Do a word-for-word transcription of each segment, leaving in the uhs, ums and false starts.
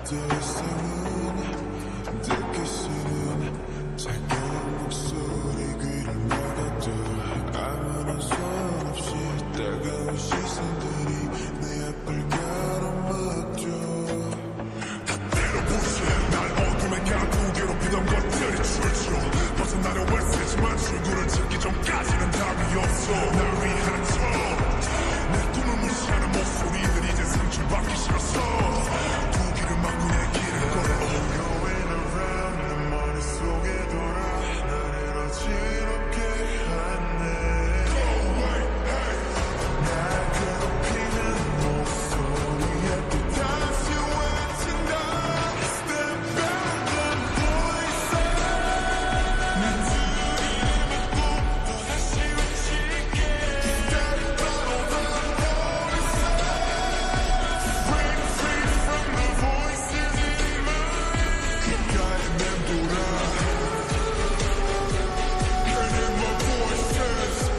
더 이상은 듣기 싫은 차가운 목소리 귀를 막아도 아무런 소원 없이 따가운 시선들이 내 앞을 가로막죠. 다 때려부시 날 어둠에 가두고 괴롭히던 것들이 출처 벗어나려 애쓰지만 출구를 찾기 전까지는 답이 없어. 날 위한 척내 꿈을 무시하는 목소리들이 이제 상처받기 싫었어. 두 길을 막고 내 길을 걸어 Going around 내 머릿속에 돌아 나를 어지럽게 하네. 날 괴롭히는 목소리에 또 다시 외친다. Step back and voice 내 들이는 꿈도 다시 외칠게. Step out of the voice Break free from the voices in my head. 귓가에 맴돌아 Hearing my voices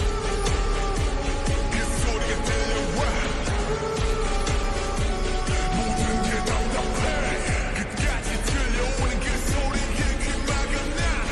그 소리가 들려와 모든 게 답답해. 끝까지 들려오는 그 소리에 귀 막아놔.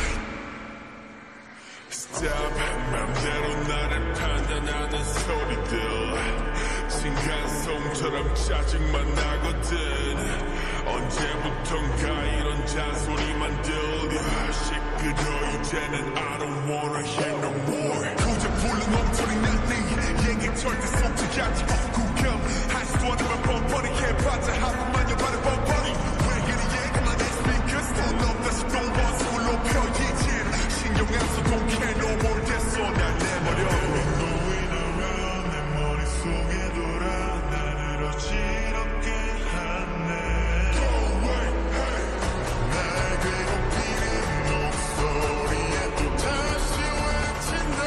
Stop 맘대로 나를 판단하는 소리들 층간소음처럼 짜증만 나거든. 언제부턴가 이런 잔소리만 들려. 시끄러 이제는 I don't wanna hear no more. 고작 불른 엉터리 난네 얘기 절대 속지 않지. 구경할 수도 않으면 뻔뻔히 해봤자 하루만 여봐도 뻔뻔히. 왜 이리 얘기만 해 speakers 돈 없다 싶던 원수를 높여 이젠 신경 안 써 don't care no more. 됐어 날 내버려. Going around 내 머릿속에 돌아 나를 어지럽게 하네. 날 괴롭히는 목소리에 또 다시 외친다.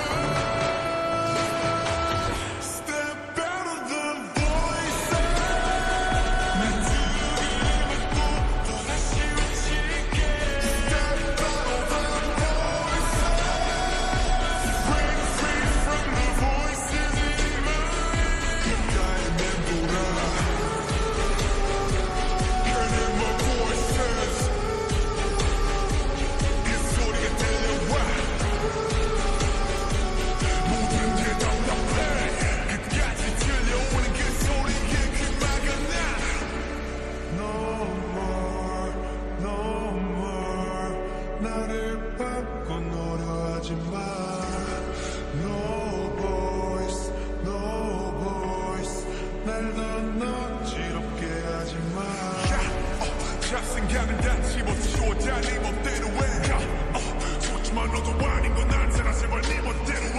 Step out of the voice 내 들이는 꿈도 다시 외칠게. Step out of the voice Break free from the voices in my head. 귓가에 맴돌아 Hearing my voices 그 소리가 들려와 모든 게 답답해. 끝까지 들려오는 그 소리에 귀 막아놔. No more, no more 나를 바꿔놓으려 하지 마. No voice, no voice 날 더 어지럽게 하지 마. 잡생각은 다 집어치워 다 네 멋대로 해. 야, 어, 좋지만 너도 아닌 건 알잖아. 제발 네 멋대로